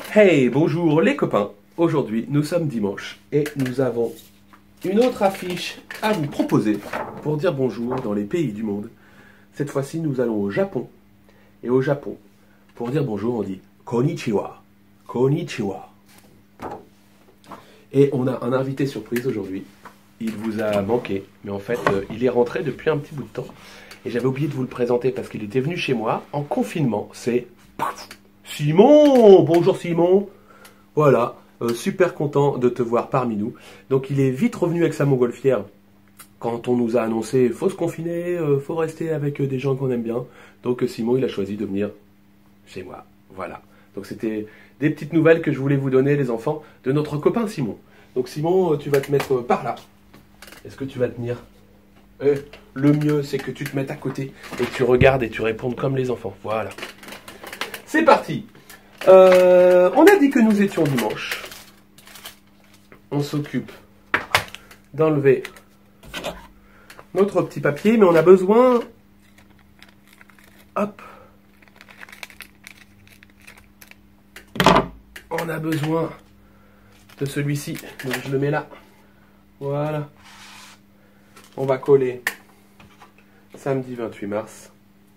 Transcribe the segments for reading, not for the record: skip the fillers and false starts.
Hey, bonjour les copains. Aujourd'hui, nous sommes dimanche et nous avons une autre affiche à vous proposer pour dire bonjour dans les pays du monde. Cette fois-ci, nous allons au Japon. Et au Japon, pour dire bonjour, on dit Konnichiwa. Konnichiwa. Et on a un invité surprise aujourd'hui. Il vous a manqué, mais en fait, il est rentré depuis un petit bout de temps. Et j'avais oublié de vous le présenter parce qu'il était venu chez moi en confinement. C'est Simon. Bonjour Simon. Voilà, super content de te voir parmi nous. Donc il est vite revenu avec sa montgolfière quand on nous a annoncé faut se confiner, faut rester avec des gens qu'on aime bien. Donc Simon, il a choisi de venir chez moi. Voilà. Donc c'était des petites nouvelles que je voulais vous donner, les enfants, de notre copain Simon. Donc Simon, tu vas te mettre par là. Est-ce que tu vas tenir? Le mieux, c'est que tu te mettes à côté et que tu regardes et tu répondes comme les enfants. Voilà. C'est parti. On a dit que nous étions dimanche. On s'occupe d'enlever notre petit papier, mais on a besoin... Hop. On a besoin de celui-ci. Donc je le mets là. Voilà. On va coller samedi 28 mars.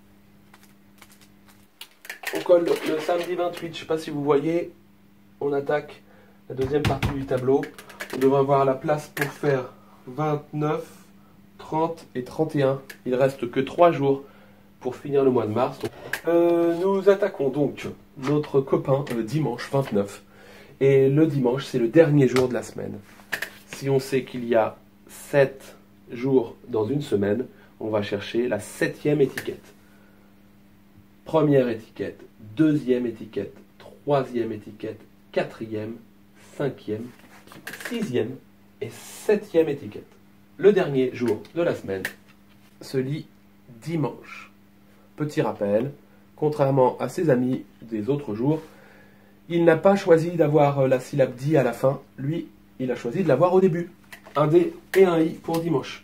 On colle le samedi 28, je ne sais pas si vous voyez, on attaque la deuxième partie du tableau. On devrait avoir la place pour faire 29, 30 et 31. Il ne reste que 3 jours pour finir le mois de mars. Nous attaquons donc notre copain dimanche 29. Et le dimanche, c'est le dernier jour de la semaine. Si on sait qu'il y a 7 jours dans une semaine, on va chercher la 7e étiquette. Première étiquette, deuxième étiquette, troisième étiquette, quatrième, cinquième, sixième et septième étiquette. Le dernier jour de la semaine se lit dimanche. Petit rappel, contrairement à ses amis des autres jours, il n'a pas choisi d'avoir la syllabe di à la fin. Lui, il a choisi de l'avoir au début. Un D et un I pour dimanche.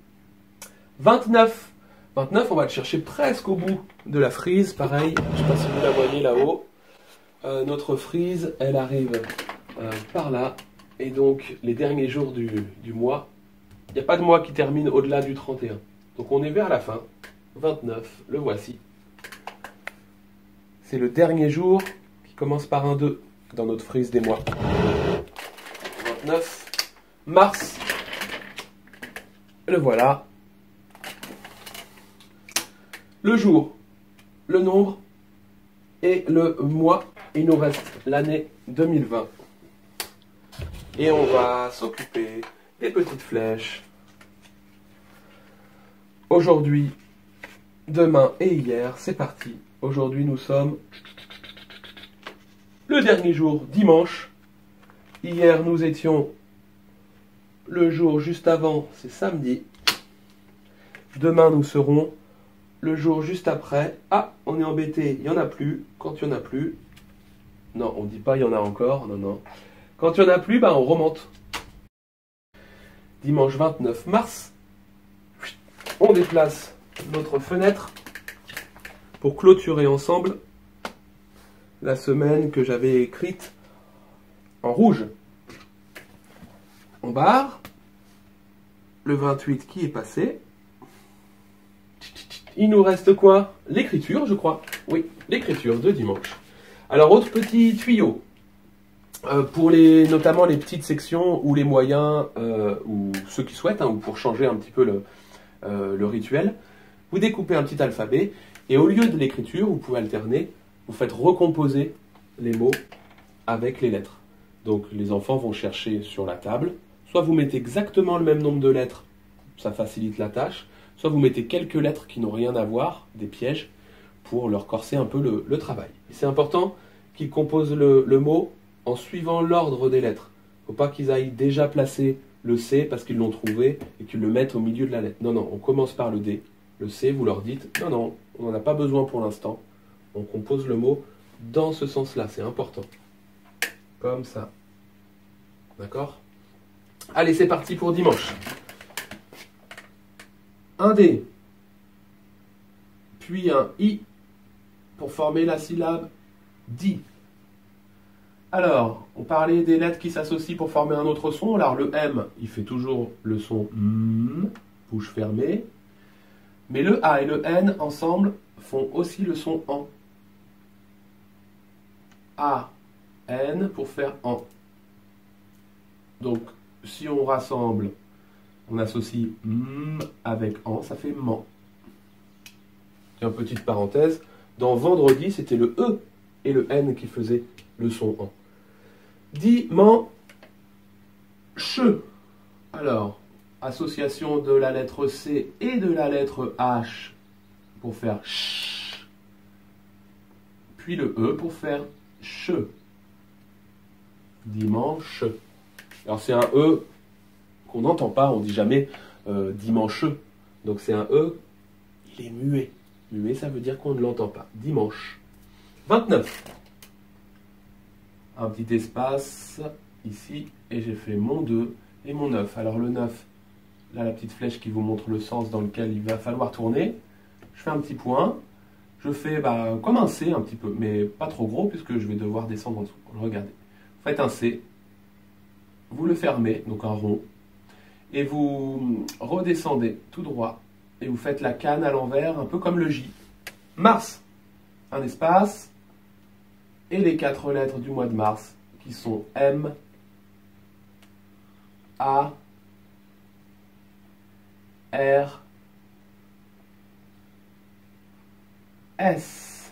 29. 29, on va le chercher presque au bout de la frise. Pareil, je ne sais pas si vous la voyez là-haut. Notre frise, elle arrive par là. Et donc, les derniers jours du mois, il n'y a pas de mois qui termine au-delà du 31. Donc, on est vers la fin. 29, le voici. C'est le dernier jour qui commence par un 2 dans notre frise des mois. 29 mars. Le voilà. Le jour, le nombre et le mois. Il nous reste l'année 2020. Et on va s'occuper des petites flèches. Aujourd'hui, demain et hier, c'est parti. Aujourd'hui, nous sommes le dernier jour, dimanche. Hier, nous étions le jour juste avant, c'est samedi. Demain, nous serons le jour juste après. Ah, on est embêté, il n'y en a plus. Quand il n'y en a plus, non, on ne dit pas il y en a encore, non, non. Quand il n'y en a plus, on remonte. Dimanche 29 mars, on déplace notre fenêtre pour clôturer ensemble la semaine que j'avais écrite en rouge. On barre le 28 qui est passé. Il nous reste quoi? L'écriture, je crois. Oui, l'écriture de dimanche. Alors, autre petit tuyau. Pour notamment les petites sections ou les moyens, ou ceux qui souhaitent, ou pour changer un petit peu le rituel, vous découpez un petit alphabet et au lieu de l'écriture, vous pouvez alterner, vous faites recomposer les mots avec les lettres. Donc, les enfants vont chercher sur la table. Soit vous mettez exactement le même nombre de lettres, ça facilite la tâche. Soit vous mettez quelques lettres qui n'ont rien à voir, des pièges, pour leur corser un peu le travail. C'est important qu'ils composent le mot en suivant l'ordre des lettres. Il ne faut pas qu'ils aillent déjà placer le C parce qu'ils l'ont trouvé et qu'ils le mettent au milieu de la lettre. Non, non, on commence par le D. Le C, vous leur dites, non, non, on n'en a pas besoin pour l'instant. On compose le mot dans ce sens-là, c'est important. Comme ça. D'accord? Allez, c'est parti pour dimanche. Un D, puis un I pour former la syllabe di. Alors, on parlait des lettres qui s'associent pour former un autre son. Alors, le M, il fait toujours le son M, bouche fermée. Mais le A et le N, ensemble, font aussi le son AN. A, N, pour faire AN. Donc, si on rassemble, on associe M avec AN, ça fait MAN. Tiens, petite parenthèse, dans vendredi, c'était le E et le N qui faisaient le son AN. Dimanche. Alors, association de la lettre C et de la lettre H pour faire ch. Puis le E pour faire che. Dimanche. Alors c'est un E qu'on n'entend pas, on dit jamais dimanche. Donc c'est un E, il est muet. Muet, ça veut dire qu'on ne l'entend pas. Dimanche. 29. Un petit espace ici, et j'ai fait mon 2 et mon 9. Alors le 9, là la petite flèche qui vous montre le sens dans lequel il va falloir tourner. Je fais un petit point, je fais comme un C un petit peu, mais pas trop gros puisque je vais devoir descendre en dessous. Regardez, vous faites un C, vous le fermez, donc un rond, et vous redescendez tout droit, et vous faites la canne à l'envers, un peu comme le J. Mars, un espace, et les 4 lettres du mois de mars, qui sont M, A, R, S.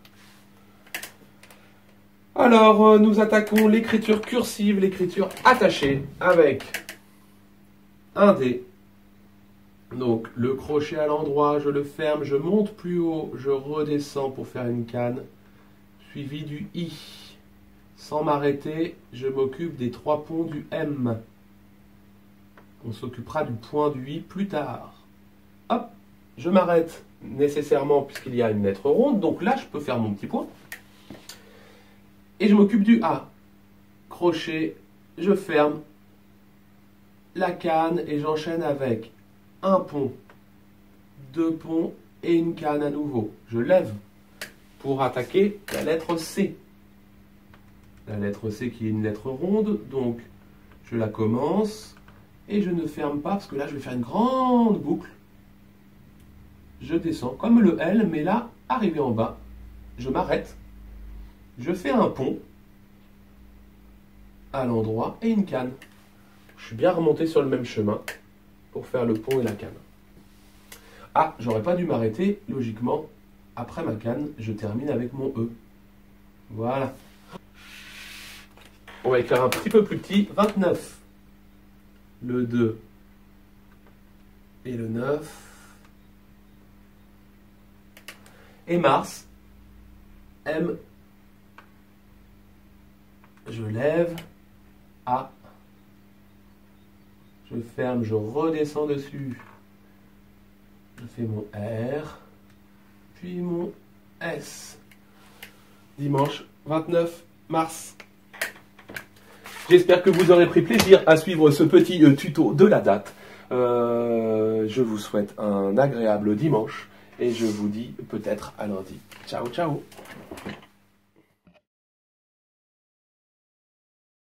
Alors, nous attaquons l'écriture cursive, l'écriture attachée, avec un D. Donc, le crochet à l'endroit, je le ferme, je monte plus haut, je redescends pour faire une canne, suivi du I. Sans m'arrêter, je m'occupe des 3 ponts du M. On s'occupera du point du I plus tard. Hop, je m'arrête nécessairement puisqu'il y a une lettre ronde, donc là je peux faire mon petit point. Et je m'occupe du A. Crochet, je ferme la canne et j'enchaîne avec un pont, 2 ponts et une canne à nouveau. Je lève pour attaquer la lettre C. La lettre C qui est une lettre ronde, donc je la commence et je ne ferme pas parce que là je vais faire une grande boucle. Je descends comme le L, mais là, arrivé en bas, je m'arrête, je fais un pont à l'endroit et une canne. Je suis bien remonté sur le même chemin pour faire le pont et la canne. Ah, j'aurais pas dû m'arrêter, logiquement. Après ma canne, je termine avec mon E. Voilà. On va écrire un petit peu plus petit. 29. Le 2 et le 9. Et Mars. M. Je lève. A. Je ferme, je redescends dessus. Je fais mon R. Puis mon S. Dimanche 29 mars. J'espère que vous aurez pris plaisir à suivre ce petit tuto de la date. Je vous souhaite un agréable dimanche et je vous dis peut-être à lundi. Ciao, ciao!